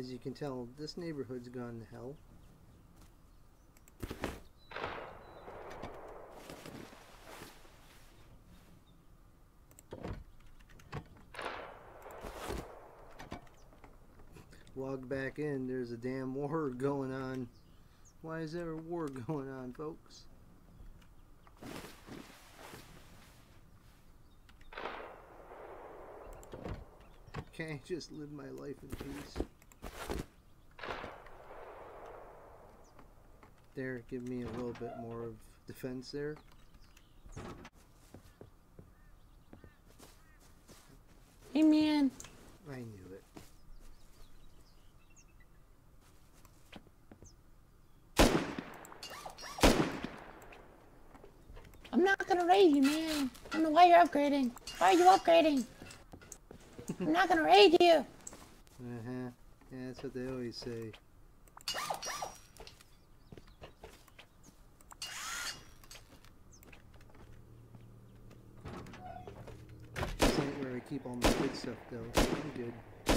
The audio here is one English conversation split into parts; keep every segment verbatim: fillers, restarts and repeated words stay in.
As you can tell, this neighborhood's gone to hell. Log back in, there's a damn war going on. Why is there a war going on, folks? Can't I just live my life in peace? There, give me a little bit more of defense there. Hey man. I knew it. I'm not gonna raid you, man. I don't know why you're upgrading. Why are you upgrading? I'm not gonna raid you. Uh-huh. Yeah, that's what they always say. This ain't where I keep all my good stuff, though. I'm good.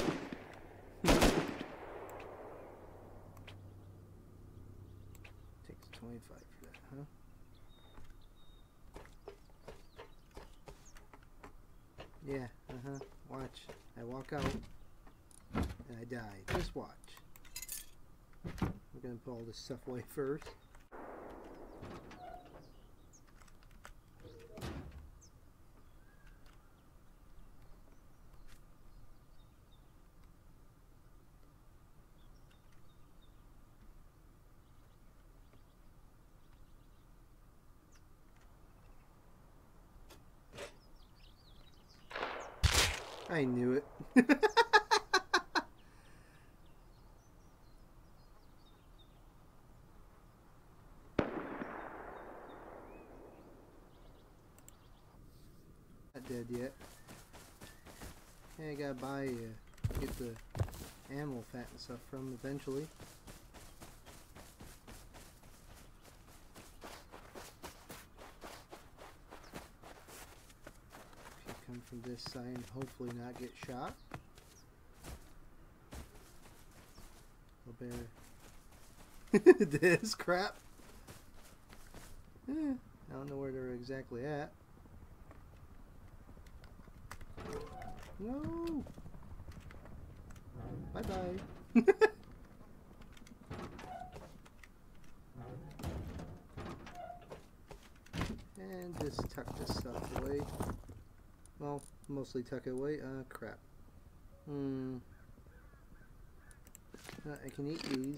Takes twenty-five for that, huh? Yeah, uh-huh. Watch. I walk out and I die. Just watch. We're gonna put all this stuff away first. I knew it. Not dead yet. Yeah, I gotta buy, uh, get the animal fat and stuff from eventually. If you come from this side and hopefully not get shot. Little bear. This crap. Eh, I don't know where they're exactly at. No. Bye bye. And just tuck this stuff away. Well, mostly tuck it away. Uh, crap. Hmm. Uh, I can eat these.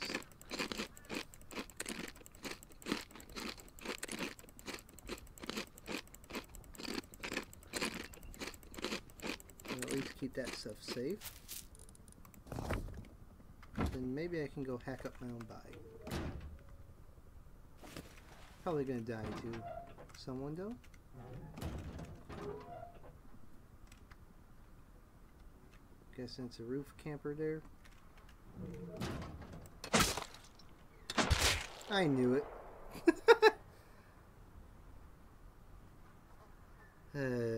I'll at least keep that stuff safe. Then maybe I can go hack up my own body. Probably gonna die to someone though. Guessing it's a roof camper there. I knew it. uh,